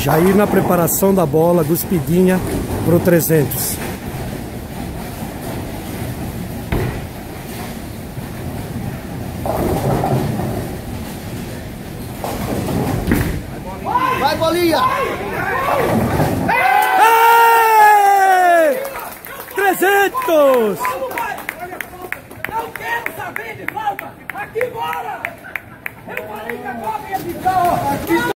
Jair na preparação da bola, guspidinha pro 300. Vai, bolinha! 300! Não quero saber de falta! Aqui, bora! Eu falei que a Copa ia ficar, ó!